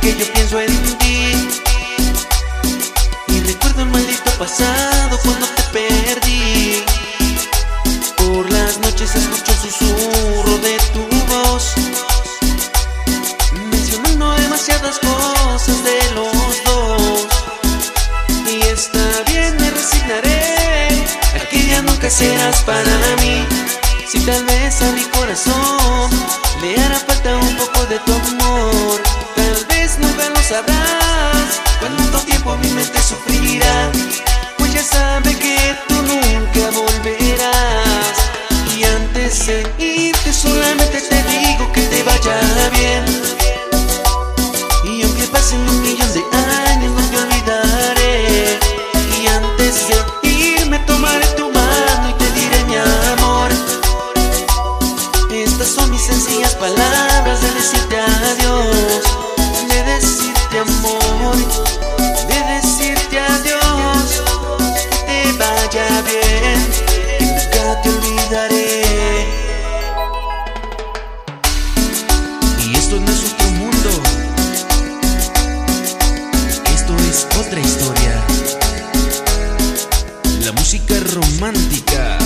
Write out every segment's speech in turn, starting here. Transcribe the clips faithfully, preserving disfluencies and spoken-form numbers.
que yo pienso en ti. Y recuerdo el maldito pasado cuando te perdí. Por las noches escucho el susurro de tu voz, mencionando demasiadas cosas de los dos. Y está bien, me resignaré a que ya nunca serás para mí. Si tal vez a mi corazón le hará falta un poco de tu amor, tal vez nunca lo sabrás. Cuánto tiempo mi mente sufrirá, pues ya sabe que tú nunca volverás. Y antes de irte solamente te digo que te vaya bien. Y aunque pasen un millón de años no te olvidaré. Y antes de irme tomaré tu mano y te diré mi amor. Estas son mis sencillas palabras de decirte adiós, de decirte amor, de decirte adiós. Que te vaya bien, que nunca te olvidaré. Y esto no es otro mundo, esto es otra historia. La música romántica.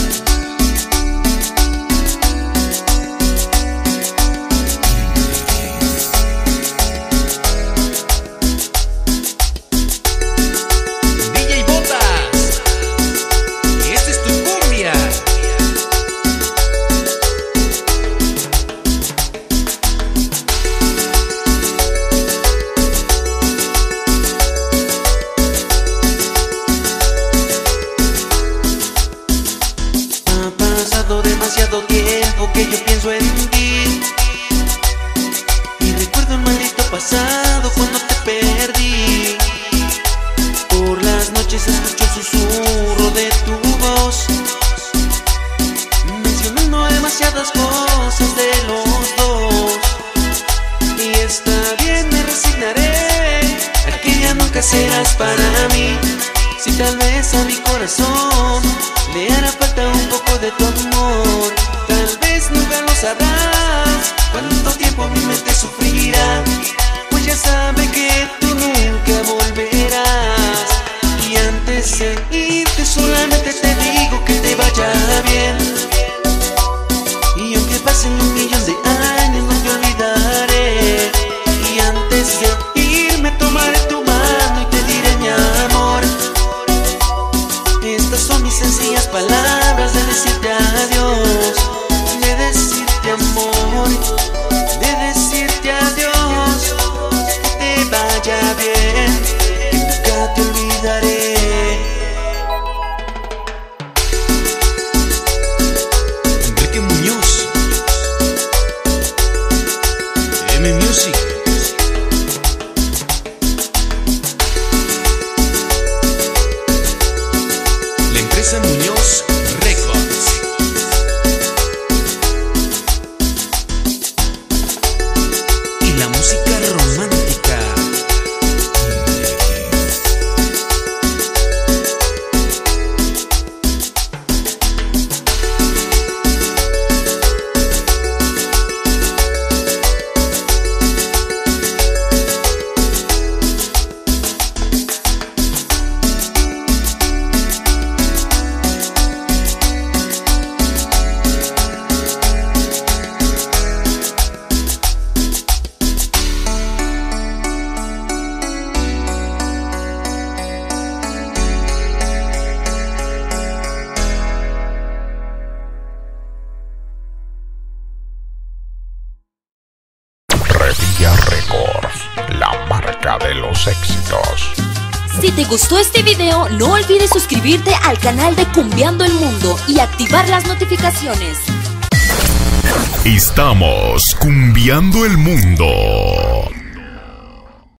Demasiado tiempo que yo pienso en ti. Y recuerdo el maldito pasado cuando te perdí. Por las noches escucho el susurro de tu voz, mencionando demasiadas cosas de los dos. Y está bien, me resignaré a que ya nunca serás para mí. Si tal vez a mi corazón le hará falta un poco de tu amor, tal vez nunca lo sabrás. Cuánto tiempo mi mente sufrirá, pues ya sabe que tú nunca volverás. Y antes de irte solamente te digo que te vaya bien. Y aunque pasen un millón de años no te olvidaré. Y antes de irme tomaré tu mano y te diré mi amor. Estas son mis sencillas palabras de decirte adiós, de decirte amor, de decirte adiós. Que te vaya bien, que nunca te olvidaré. Enrique Muñoz, M Music. Muñoz Records. Y la música romántica. Records, la marca de los éxitos. Si te gustó este video, no olvides suscribirte al canal de Cumbiando el Mundo y activar las notificaciones. Estamos cumbiando el mundo.